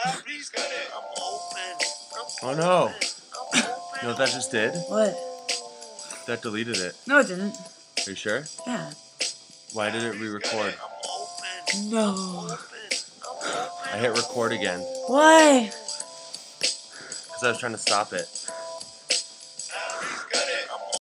Oh no. You know what that just did? What? That deleted it. No, it didn't. Are you sure? Yeah. Why did it re-record? No. I hit record again. Why? Because I was trying to stop it.